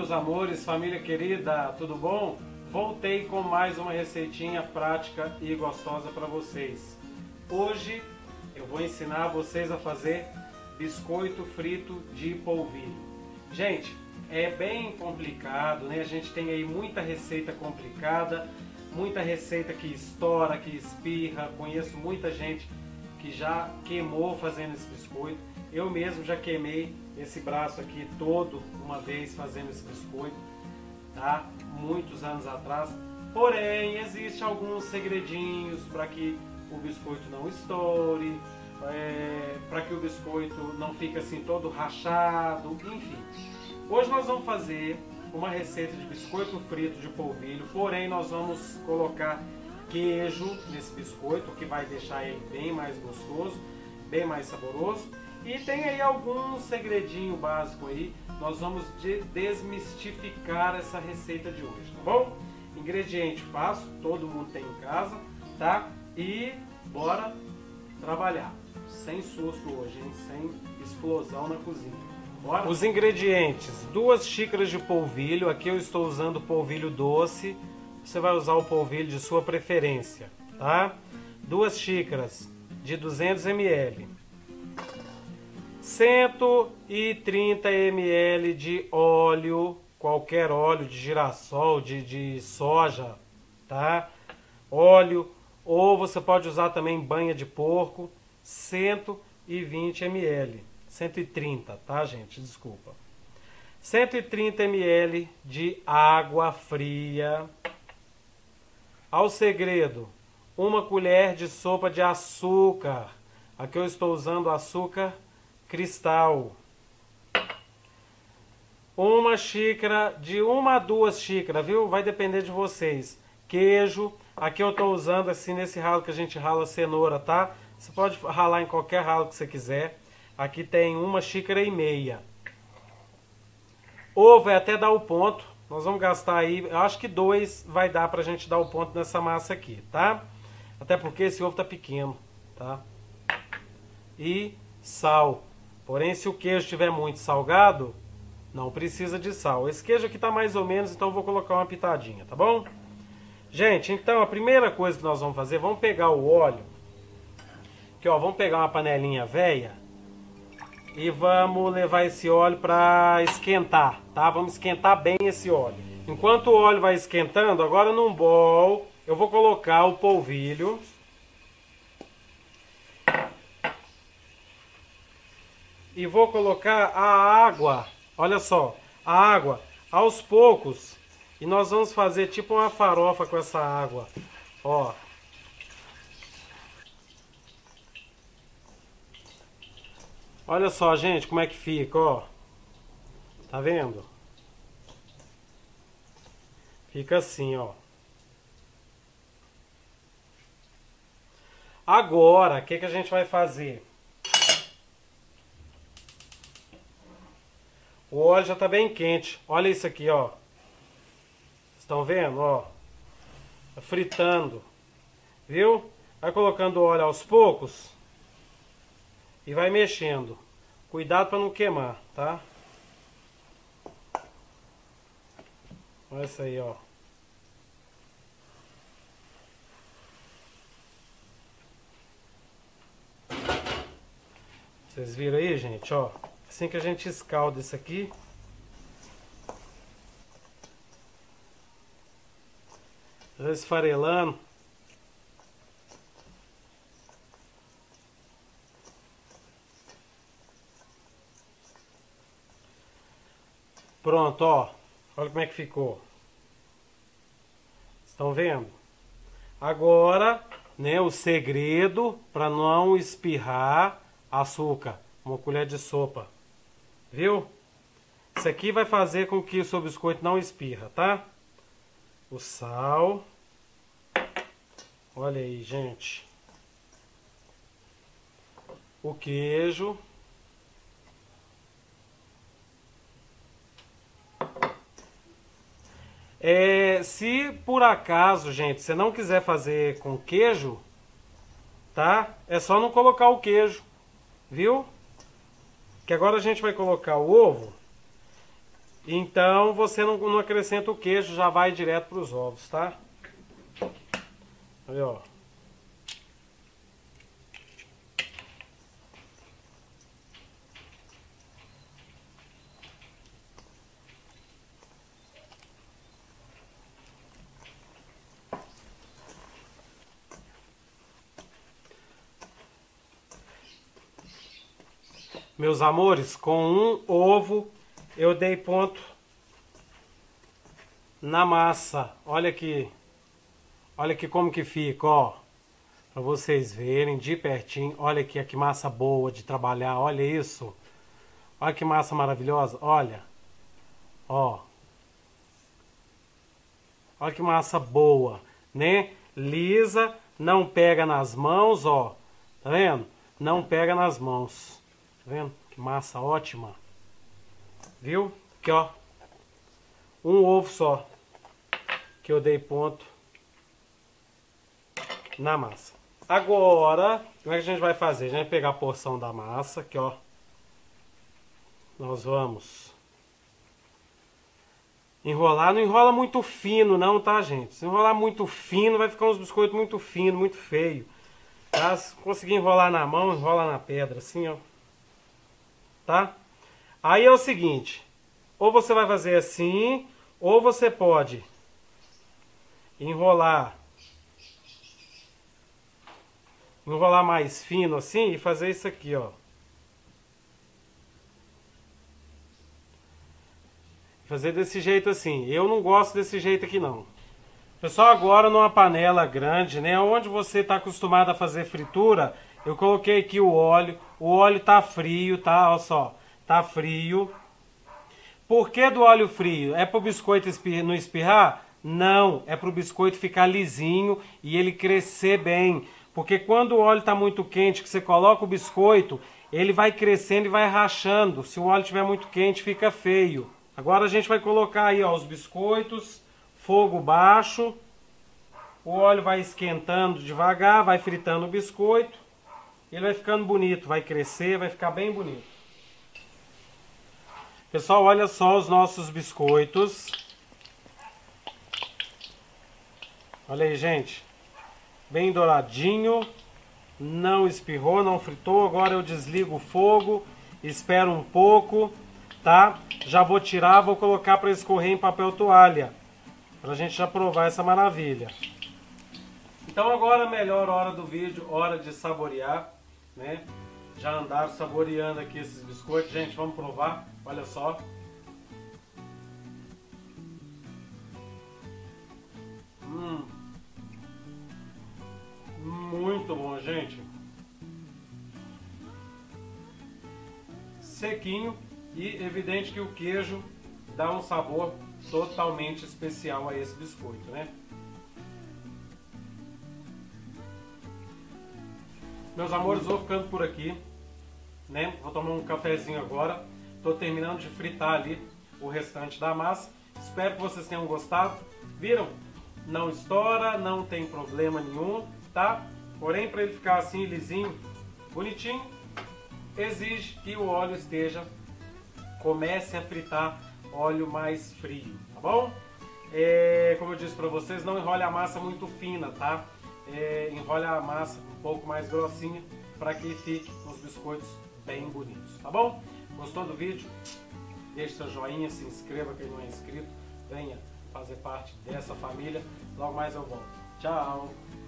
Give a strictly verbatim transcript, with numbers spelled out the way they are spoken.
meus amores, família querida, tudo bom? Voltei com mais uma receitinha prática e gostosa para vocês. Hoje eu vou ensinar vocês a fazer biscoito frito de polvilho. Gente, é bem complicado, né? A gente tem aí muita receita complicada, muita receita que estoura, que espirra. Conheço muita gente que já queimou fazendo esse biscoito. Eu mesmo já queimei esse braço aqui todo uma vez fazendo esse biscoito, tá? Muitos anos atrás. Porém, existe alguns segredinhos para que o biscoito não estoure, é, para que o biscoito não fique assim todo rachado, enfim. Hoje nós vamos fazer uma receita de biscoito frito de polvilho, porém nós vamos colocar queijo nesse biscoito, que vai deixar ele bem mais gostoso, bem mais saboroso. E tem aí algum segredinho básico aí, nós vamos de desmistificar essa receita de hoje, tá bom? Ingrediente fácil, todo mundo tem em casa, tá? E bora trabalhar, sem susto hoje, hein? Sem explosão na cozinha. Bora? Os ingredientes: duas xícaras de polvilho, aqui eu estou usando polvilho doce, você vai usar o polvilho de sua preferência, tá? Duas xícaras de duzentos mililitros. cento e trinta mililitros de óleo, qualquer óleo de girassol, de, de soja, tá? Óleo, ou você pode usar também banha de porco, cento e vinte mililitros, cento e trinta, tá, gente? Desculpa. cento e trinta mililitros de água fria. Ao segredo, uma colher de sopa de açúcar. Aqui eu estou usando açúcar cristal. Uma xícara, de uma a duas xícaras, viu? Vai depender de vocês. Queijo, aqui eu estou usando assim nesse ralo que a gente rala cenoura, tá? Você pode ralar em qualquer ralo que você quiser. Aqui tem uma xícara e meia. Ovo é até dar o ponto. Nós vamos gastar aí, eu acho que dois vai dar pra gente dar o ponto nessa massa aqui, tá? Até porque esse ovo tá pequeno, tá? E sal. Porém, se o queijo estiver muito salgado, não precisa de sal. Esse queijo aqui tá mais ou menos, então eu vou colocar uma pitadinha, tá bom? Gente, então a primeira coisa que nós vamos fazer, vamos pegar o óleo. Aqui, ó, vamos pegar uma panelinha velha e vamos levar esse óleo para esquentar, tá? Vamos esquentar bem esse óleo. Enquanto o óleo vai esquentando, agora num bowl eu vou colocar o polvilho. E vou colocar a água, olha só, a água aos poucos. E nós vamos fazer tipo uma farofa com essa água, ó. Olha só, gente, como é que fica, ó. Tá vendo? Fica assim, ó. Agora, o que que a gente vai fazer? O óleo já tá bem quente. Olha isso aqui, ó. Estão vendo, ó? Tá fritando. Viu? Vai colocando o óleo aos poucos. E vai mexendo. Cuidado para não queimar, tá? Olha isso aí, ó. Vocês viram aí, gente, ó? Assim que a gente escalda isso aqui. Já esfarelando. Pronto, ó. Olha como é que ficou. Estão vendo? Agora, né, o segredo para não espirrar: açúcar, uma colher de sopa. Viu? Isso aqui vai fazer com que o seu biscoito não espirra, tá? O sal. Olha aí, gente. O queijo. É, se por acaso, gente, você não quiser fazer com queijo, tá? É só não colocar o queijo, viu? Que agora a gente vai colocar o ovo. Então você não, não acrescenta o queijo, já vai direto para os ovos, tá? Aí, ó. Meus amores, com um ovo eu dei ponto na massa. Olha aqui. Olha aqui como que fica, ó. Pra vocês verem de pertinho. Olha aqui, que massa boa de trabalhar. Olha isso. Olha que massa maravilhosa. Olha. Ó. Olha que massa boa, né? Lisa, não pega nas mãos, ó. Tá vendo? Não pega nas mãos. Tá vendo? Que massa ótima. Viu? Aqui, ó. Um ovo só. Que eu dei ponto na massa. Agora, como é que a gente vai fazer? A gente vai pegar a porção da massa, aqui, ó. Nós vamos enrolar. Não enrola muito fino, não, tá, gente? Se enrolar muito fino, vai ficar uns biscoitos muito finos, muito feio. Tá? Se conseguir enrolar na mão, enrola na pedra, assim, ó. Tá? Aí é o seguinte, ou você vai fazer assim, ou você pode enrolar, enrolar mais fino assim e fazer isso aqui, ó. Fazer desse jeito assim. Eu não gosto desse jeito aqui não. Pessoal, agora numa panela grande, né, onde você está acostumado a fazer fritura, eu coloquei aqui o óleo. O óleo tá frio, tá? Olha só, tá frio. Por que do óleo frio? É para o biscoito espir... não espirrar? Não, é para o biscoito ficar lisinho e ele crescer bem. Porque quando o óleo está muito quente, que você coloca o biscoito, ele vai crescendo e vai rachando. Se o óleo estiver muito quente, fica feio. Agora a gente vai colocar aí, ó, os biscoitos, fogo baixo. O óleo vai esquentando devagar, vai fritando o biscoito. Ele vai ficando bonito, vai crescer, vai ficar bem bonito. Pessoal, olha só os nossos biscoitos. Olha aí, gente. Bem douradinho. Não espirrou, não fritou. Agora eu desligo o fogo. Espero um pouco, tá? Já vou tirar, vou colocar para escorrer em papel toalha. Pra gente já provar essa maravilha. Então agora a melhor hora do vídeo, hora de saborear, né? Já andaram saboreando aqui esses biscoitos. Gente, vamos provar. Olha só. Hum. Muito bom, gente. Sequinho e evidente que o queijo dá um sabor totalmente especial a esse biscoito, né? Meus amores, vou ficando por aqui, né? Vou tomar um cafezinho agora. Tô terminando de fritar ali o restante da massa. Espero que vocês tenham gostado. Viram? Não estoura, não tem problema nenhum, tá? Porém, para ele ficar assim lisinho, bonitinho, exige que o óleo esteja, comece a fritar óleo mais frio, tá bom? É, como eu disse para vocês, não enrole a massa muito fina, tá? É, enrole a massa um pouco mais grossinha para que fique os biscoitos bem bonitos, tá bom? Gostou do vídeo? Deixe seu joinha, se inscreva quem não é inscrito, venha fazer parte dessa família. Logo mais eu volto. Tchau!